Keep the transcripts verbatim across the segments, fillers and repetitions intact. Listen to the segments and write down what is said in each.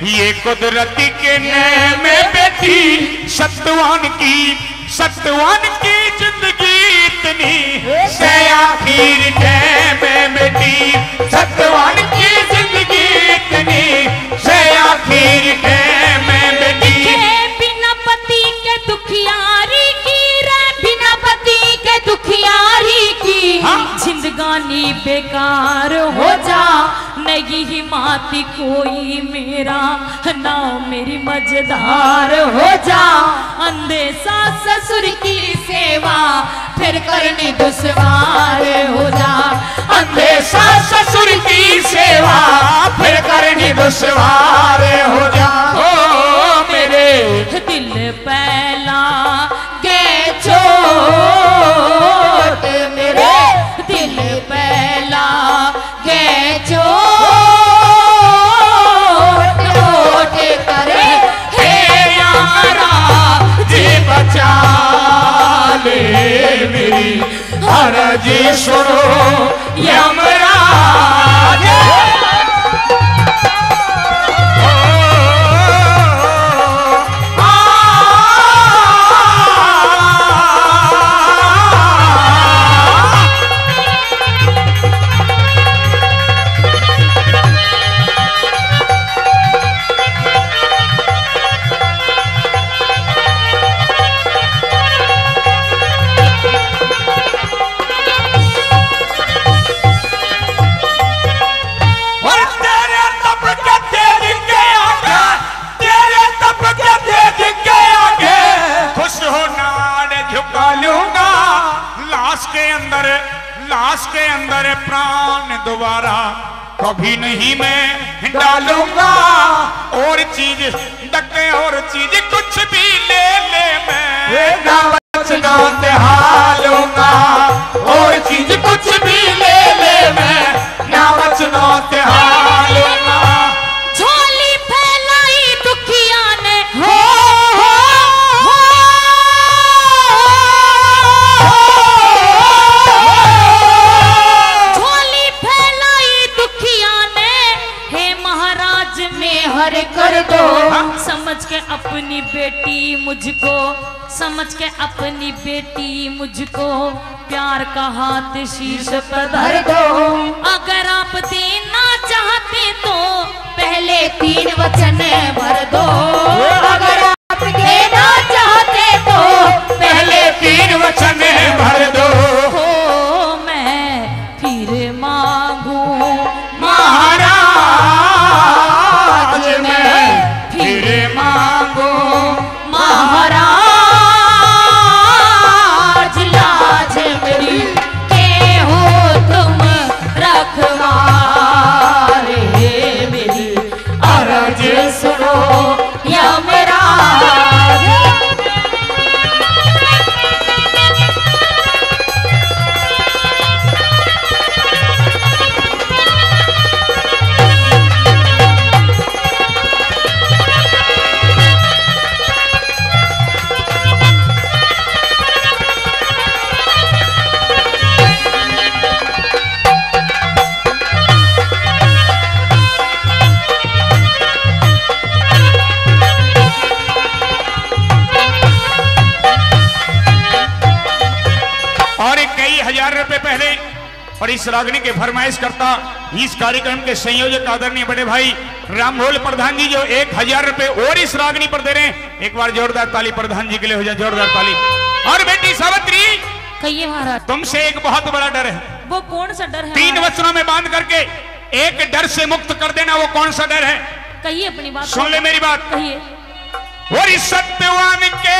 ये कुदरती के नेम बेटी सतवान की सतवान की जिंदगी इतनी से आखिर टाइम बेटी सतवान की जिंदगी इतनी से आखिर टाइम बेटी बिना पति के दुखियारी की रे बिना पति के दुखियारी की जिंदगानी बेकार हो जा नहीं हिमाती कोई मेरा ना मेरी मजेदार हो जा अंधे सास ससुर की सेवा फिर करनी दुश्वार हो जा अंधे सास ससुर की सेवा फिर करनी दुश्वार हो जा ओ मेरे दिल पहला के चोट मेरे दिल पहला के चोट नोट करे हे यारा जी बचा ले मेरी हर जी सुनो यमराज लाश के अंदर प्राण दोबारा कभी नहीं मैं डालूंगा और चीज डके और चीज कुछ भी ले ले मैं ना बचना हालूंगा और चीज कुछ भी ले ले मैं ना बचना हालूंगा झोली फैलाई दुखिया ने हो हर कर दो समझ के अपनी बेटी मुझको समझ के अपनी बेटी मुझको प्यार का हाथ शीश पर धर दो अगर आप देना चाहते तो पहले तीन वचन भर दो अगर आप देना चाहते तो पहले तीन वचन भर दो हो मैं फिर मांगू महाराज फिर मांगो महाराज लाज मेरी के हो तुम रखवारे मेरी अर्ज सुनो यमराज हजार रुपए पहले और इस रागनी के फरमाइश करता इस कार्यक्रम के संयोजक आदरणीय बड़े भाई रामभोल प्रधान जी जो एक हजार रुपए और इस रागनी पर दे रहे हैं। एक बार जोरदार ताली प्रधान जी के लिए हो जाए, जोरदार ताली। और बेटी सावित्री कहिए महाराज, तुमसे एक बहुत बड़ा डर है। वो कौन सा डर है? तीन वचनों में बांध करके एक डर से मुक्त कर देना, वो कौन सा डर है? कहिए अपनी बात। सुन ले मेरी बात, कहिए। और इस सत्यवान के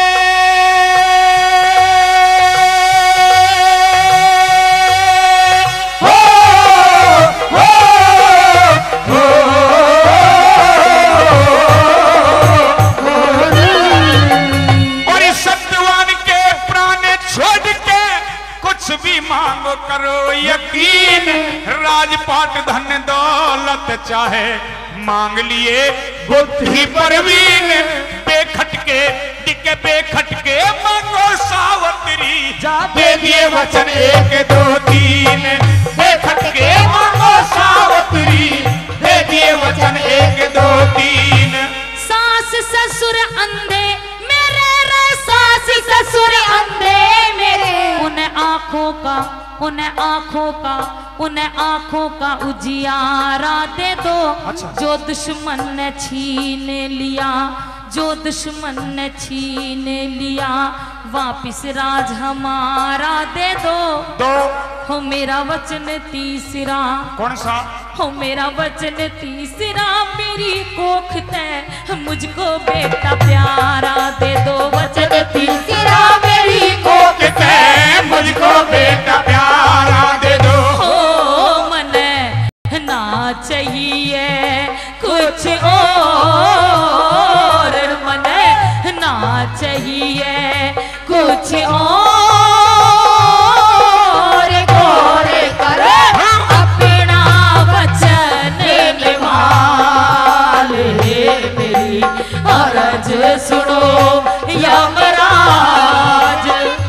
मांगो करो यकीन, राजपाट धन दौलत चाहे मांग लिए बुद्धि परवीन, बेखटके टिके बेखटके मांगो सावत्री, दे दिए वचन एक दो तीन, बेखटके मांगो सावत्री, दे दिए वचन एक दो तीन। अंधे मेरे रे सास ससुर अंधे मेरे। उन आंखों का उन आंखों का उन आंखों का उजियारा दे दो। अच्छा। जो दुश्मन ने छीन लिया जो दुश्मन ने छीन लिया वापिस राज हमारा दे दो। दो हो मेरा वचन तीसरा कौन सा? हो मेरा वचन तीसरा मेरी कोख तय मुझको बेटा प्यारा दे दो। वचन तीसरा मेरी कोख तय मुझको बेटा प्यारा दे दो। हो मन ना चाहिए कुछ और मन ना चाहिए कुछ और गोरे कर अपना वचन निभाल मेरी अर्ज सुनो यमराज।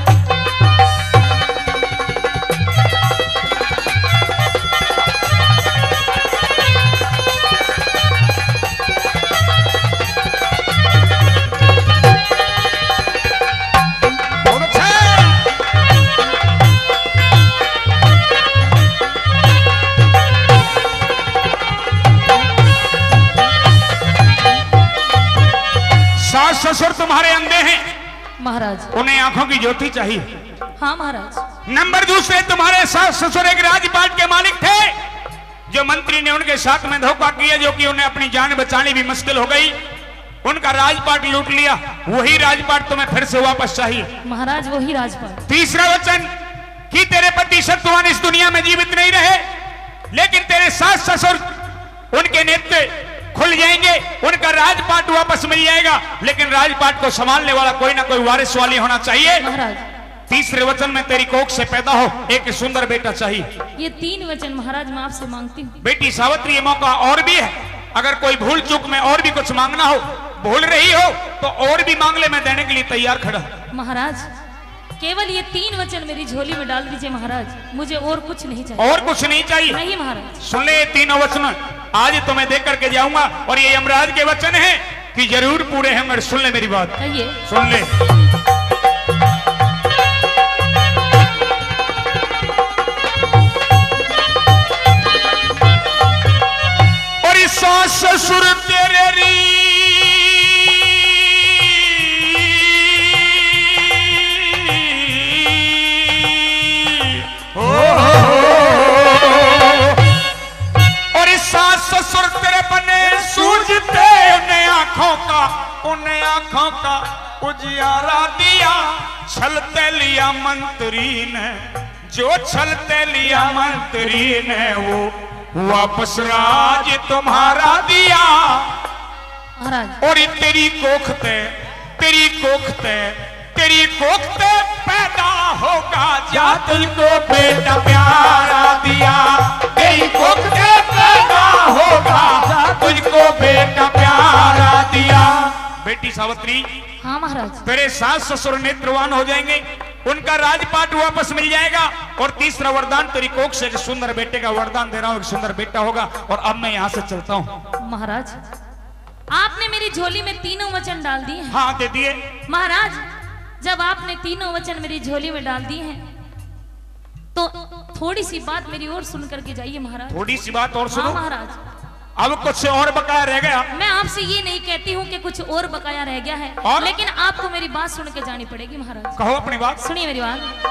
सास ससुर तुम्हारे अंधे हैं महाराज। उन्हें आंखों की ज्योति चाहिए। हाँ महाराज। नंबर दूसरे तुम्हारे सास ससुर एक राजपाट के मालिक थे जो मंत्री ने उनके साथ में धोखा किया जो कि उन्हें अपनी जान बचानी भी मुश्किल हो गई। उनका राजपाट लूट लिया। वही राजपाट तुम्हें फिर से वापस चाहिए महाराज। वही राजपाट। तीसरा वचन कि तेरे पति सत्यवान इस दुनिया में जीवित नहीं रहे लेकिन तेरे सास ससुर उनके नेत्र खुल जाएंगे। उनका राजपाट वापस मिल जाएगा लेकिन राजपाट को संभालने वाला कोई ना कोई वारिस वाली होना चाहिए महाराज। तीसरे वचन में तेरी कोख से पैदा हो एक सुंदर बेटा चाहिए। ये तीन वचन महाराज मैं आपसे मांगती हूँ। बेटी सावित्री ये मौका और भी है। अगर कोई भूल चूक में और भी कुछ मांगना हो भूल रही हो तो और भी मांग ले मैं देने के लिए तैयार खड़ा। महाराज केवल ये तीन वचन मेरी झोली में डाल दीजिए महाराज। मुझे और कुछ नहीं चाहिए। और कुछ नहीं चाहिए? नहीं महाराज। सुन ले ये तीनों वचन आज तुम्हें देख करके जाऊंगा और ये यमराज के वचन हैं कि जरूर पूरे हैं। मेरे सुन ले मेरी बात। कहिए। सुन ले। और इस सास ससुर तेरे री ससुर तेरे बने सूझते उन्हें आंखों का उन्हें आंखों का उजियारा दिया। छलते लिया मंत्री ने जो छलते लिया मंत्री ने वो वापस राज तुम्हारा दिया। महाराज। और तेरी कोखते तेरी कोखते तेरी कोखते पैदा होगा जा तुझको बेटा प्यारा दिया। तेरी कोखते पैदा होगा तुझको बेटा प्यारा दिया। बेटी सावित्री। हाँ महाराज। तेरे सास ससुर नेत्रवान हो जाएंगे उनका राजपाट वापस मिल जाएगा। और तीसरा वरदान तेरी कोख से सुंदर बेटे का वरदान दे रहा हूँ। एक सुंदर बेटा होगा। और अब मैं यहाँ से चलता हूँ। महाराज आपने मेरी झोली में तीनों वचन डाल दिए हैं। हाँ दे दिए। महाराज जब आपने तीनों वचन मेरी झोली में डाल दिए हैं तो थोड़ी सी बात मेरी और सुन करके जाइए महाराज। थोड़ी सी बात और सुनो। हाँ महाराज। अब कुछ और बकाया रह गया। मैं आपसे ये नहीं कहती हूँ कि कुछ और बकाया रह गया है और? लेकिन आपको मेरी बात सुन के जानी पड़ेगी महाराज। कहो अपनी बात। सुनिए मेरी बात।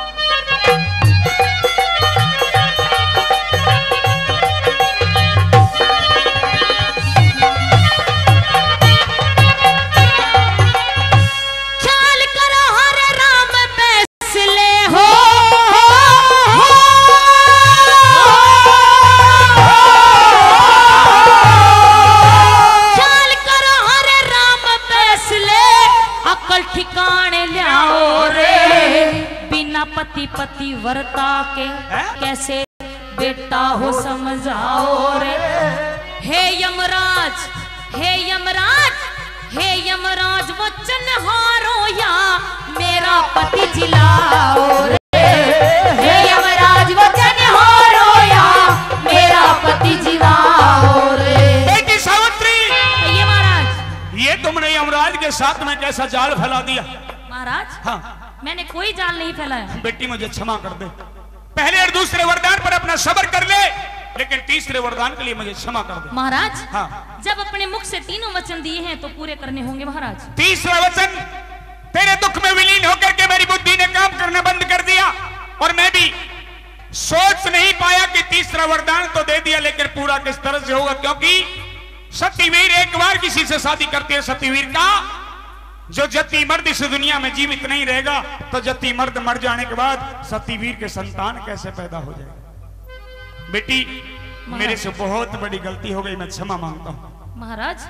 पति पति वर्ता के है? कैसे बेटा हो समझाओ रे। हे यमराज हे यमराज हे यमराज वचन हारो या मेरा पति जिलाओ रे। हे यमराज वचन हारो या मेरा पति जिलाओ रे। बेटी सावित्री ये महाराज ये तुमने यमराज के हमारे साथ में कैसा जाल फैला दिया। महाराज हाँ मैंने कोई जाल नहीं फैलाया। बेटी मुझे क्षमा कर दे, पहले और दूसरे वरदान पर अपना सब्र कर ले, लेकिन तीसरे वरदान के लिए मुझे क्षमा कर दे। महाराज हाँ जब अपने मुख से तीनों वचन दिए हैं तो पूरे करने होंगे महाराज। तीसरा वचन, तेरे दुख में विलीन होकर के मेरी बुद्धि ने काम करना बंद कर दिया और मैं भी सोच नहीं पाया कि तीसरा वरदान तो दे दिया, लेकिन पूरा किस तरह से होगा, क्योंकि सतीवीर एक बार किसी से शादी करते हैं, सतीवीर का जो जति मर्द इस दुनिया में जीवित नहीं रहेगा, तो जति मर्द मर जाने के बाद सतीवीर के संतान कैसे पैदा हो जाएगा। बेटी मेरे से बहुत बड़ी गलती हो गई, मैं क्षमा मांगता हूं। महाराज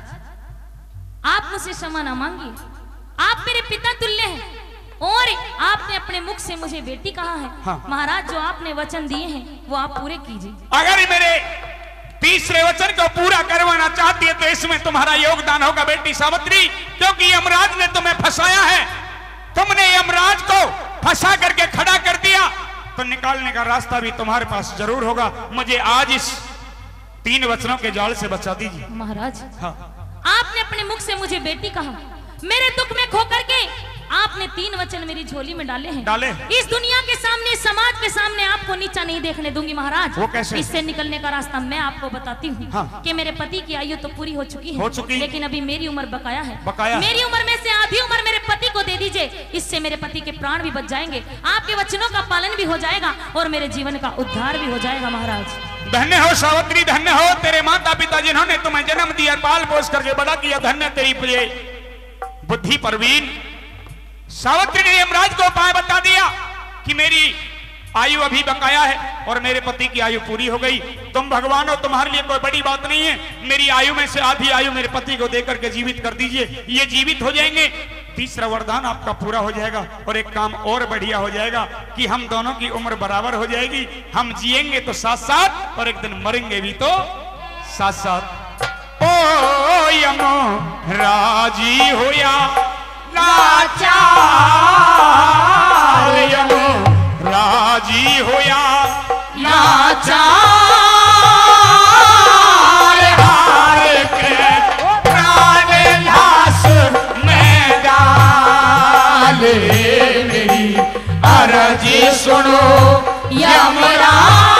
आप मुझसे क्षमा ना मांगिए, आप मेरे पिता तुल्य हैं और आपने अपने मुख से मुझे बेटी कहा है। हाँ। महाराज जो आपने वचन दिए हैं वो आप पूरे कीजिए। अगर मेरे तीसरे वचन को पूरा करवाना चाहती है तो इसमें तुम्हारा योगदान होगा बेटी सावित्री, क्योंकि यमराज ने तुम्हें फंसाया है, तुमने यमराज को फंसा करके खड़ा कर दिया, तो निकालने का रास्ता भी तुम्हारे पास जरूर होगा। मुझे आज इस तीन वचनों के जाल से बचा दीजिए। महाराज हाँ। आपने अपने मुख से मुझे बेटी कहा, मेरे दुख में खो करके आपने तीन वचन मेरी झोली में डाले हैं। डाले इस दुनिया के सामने, समाज के सामने आपको नीचा नहीं देखने दूंगी महाराज। वो कैसे? इससे निकलने का रास्ता मैं आपको बताती हूँ। हाँ। कि मेरे पति की आयु तो पूरी हो चुकी है, हो चुकी। लेकिन अभी मेरी उम्र बकाया है। बकाया। मेरी उम्र में से आधी उम्र मेरे पति को दे दीजिए, इससे मेरे पति के प्राण भी बच जाएंगे, आपके वचनों का पालन भी हो जाएगा और मेरे जीवन का उद्धार भी हो जाएगा। महाराज धन्य हो सावित्री, धन्य हो तेरे माता पिता जिन्होंने तुम्हें जन्म दिया, पाल पोस करके बड़ा किया, धन्य तेरी प्रिय बुद्धि परवीन। सावित्री ने यमराज को उपाय बता दिया कि मेरी आयु अभी बकाया है और मेरे पति की आयु पूरी हो गई, तुम भगवान हो, तुम्हारे लिए कोई बड़ी बात नहीं है, मेरी आयु में से आधी आयु मेरे पति को देकर के जीवित कर दीजिए, ये जीवित हो जाएंगे, तीसरा वरदान आपका पूरा हो जाएगा और एक काम और बढ़िया हो जाएगा कि हम दोनों की उम्र बराबर हो जाएगी, हम जिएंगे तो साथ साथ और एक दिन मरेंगे भी तो साथ साथ। ओ यमो राजी होया लाचार, यमो राजी होया लाचार, हार के प्राण लाश में डाले, मेरी अर्जी सुनो यमराज।